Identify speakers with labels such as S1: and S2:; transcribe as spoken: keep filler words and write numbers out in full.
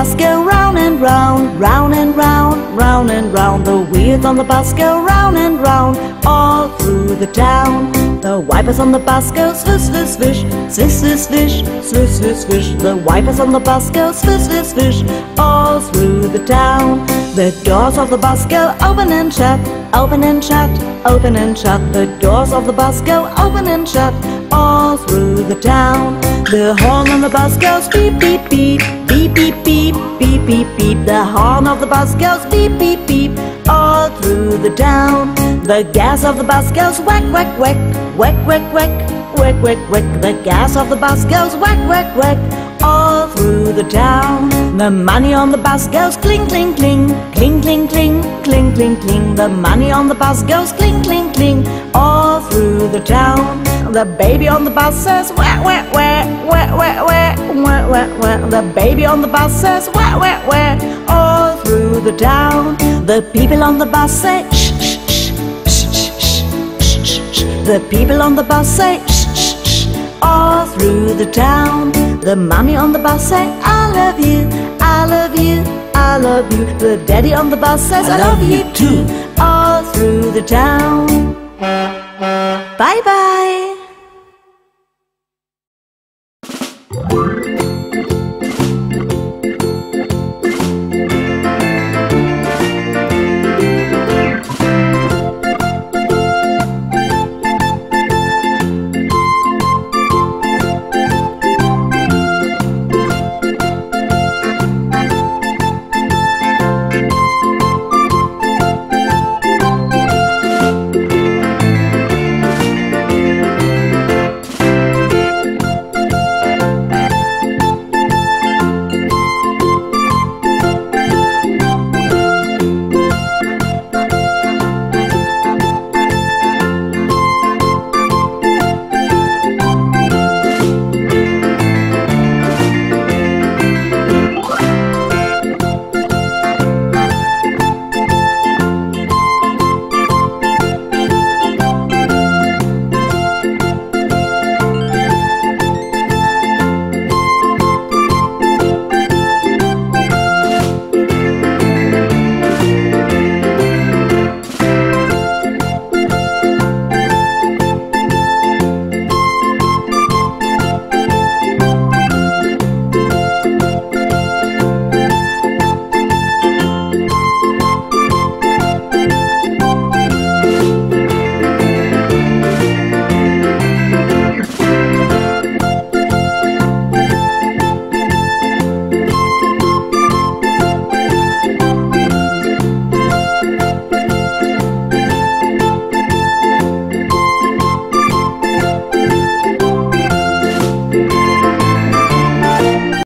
S1: bus go round and round, round and round, round and round. The wheels on the bus go round and round, all through the town. The wipers on the bus go swish, swish, swish, swish, swish, swish, swish, swish, swish. The wipers on the bus go swish, swish, swish, all through the town. The doors of the bus go open and shut, open and shut, open and shut. The doors of the bus go open and shut, all through the town. The horn on the bus goes beep, beep, beep, beep, beep, beep, beep, beep, beep. The horn of the bus goes beep, beep, beep, all through the town. The gas of the bus goes whack, whack, whack, whack, whack, whack, whack, whack, whack. The gas of the bus goes whack, whack, whack, all through the town. The money on the bus goes cling, cling, cling, cling, cling, cling, cling, cling, cling. The money on the bus goes cling, cling, cling, all through the town. The baby on the bus says wah, wah, wah, wah, wah, wah, wah, wah, wah. The baby on the bus says wah, wah, wah, all through the town. The people on the bus say shh, shh, shh, shh, shh, shh, shh. The people on the bus say shh, shh, shh, all through the town. The mommy on the bus say I love you, I love you, I love you. The daddy on the bus says I love you too, all through the town. Bye bye.